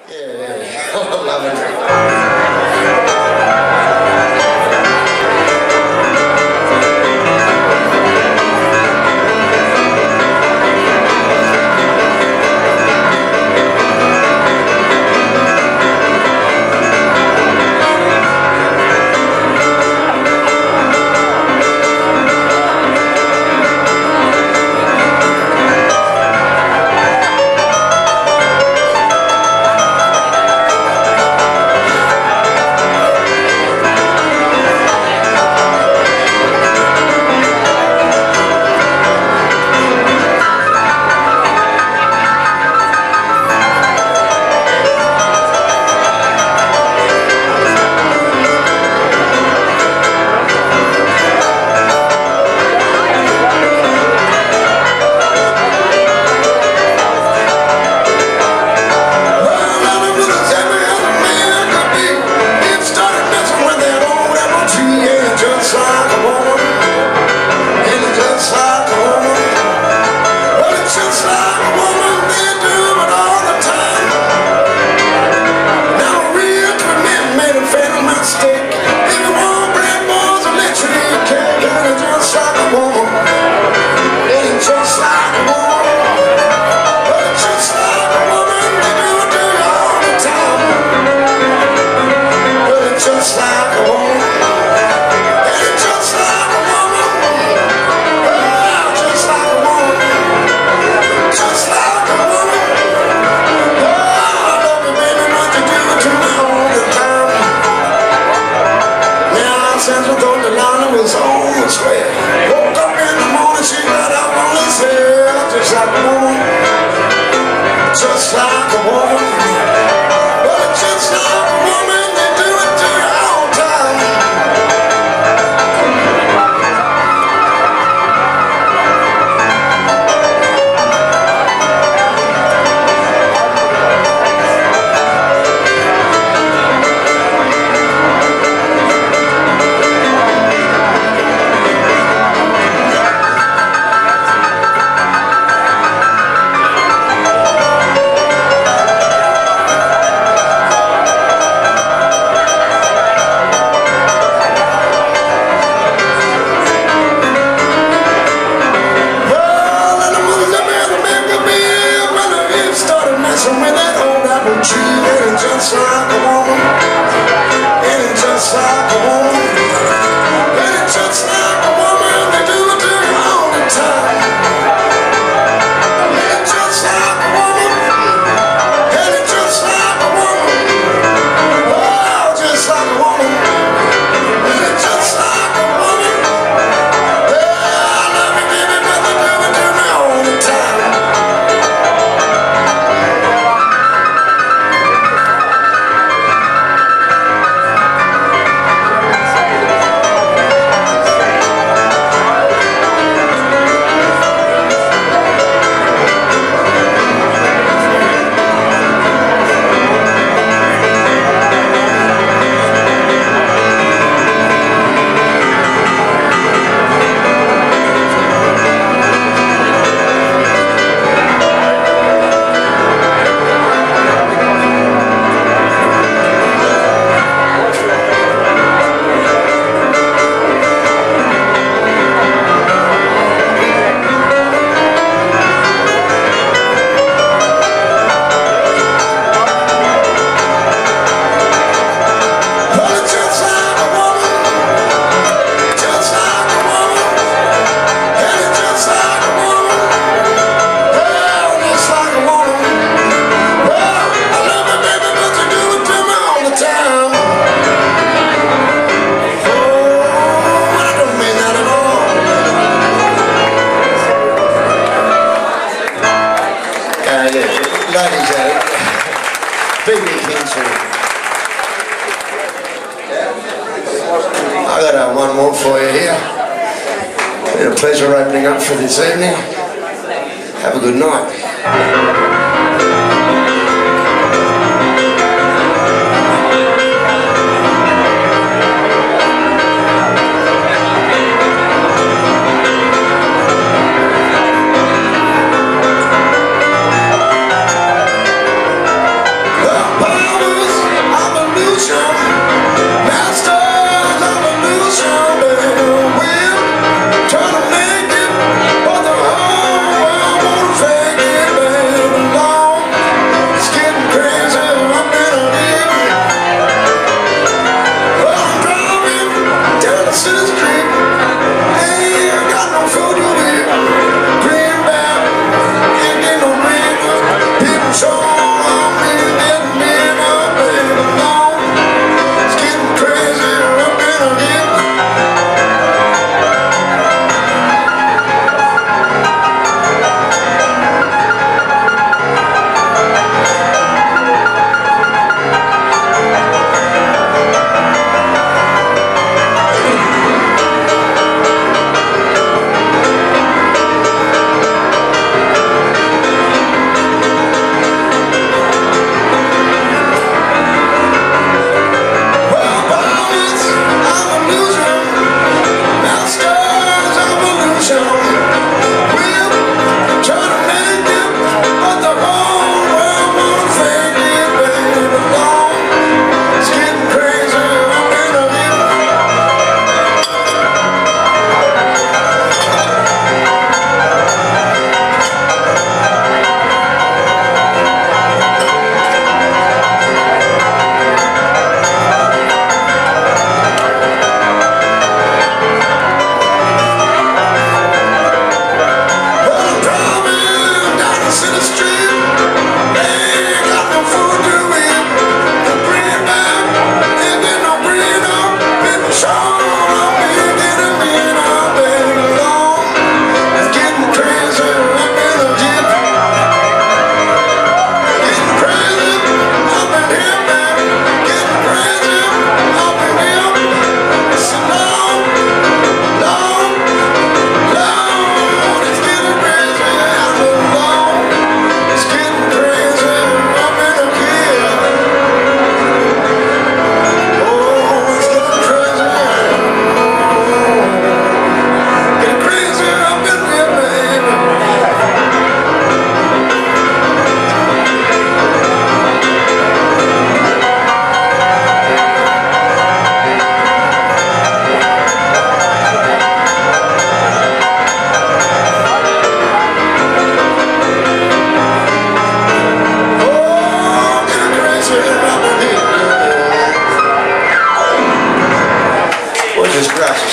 Yeah, I love it. Just like a woman, well, just like a woman, they do it to your own time. Just like a woman, ain't it just like a woman, ain't it just like a woman, they do it to you all the time. Ain't it just like a woman, ain't it just like a woman, oh, just like a woman, ain't it just like a woman, yeah, I love you baby, but they do it to me all the time. Ladies and PBC. I got one more for you here. Been a pleasure opening up for this evening. Have a good night.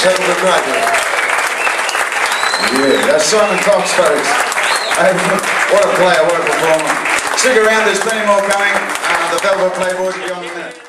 having a great day. Yeah, that's Simon Cox, folks. What a player, what a performer. Stick around, there's plenty more coming. The Velvet Playboys will be on in a minute.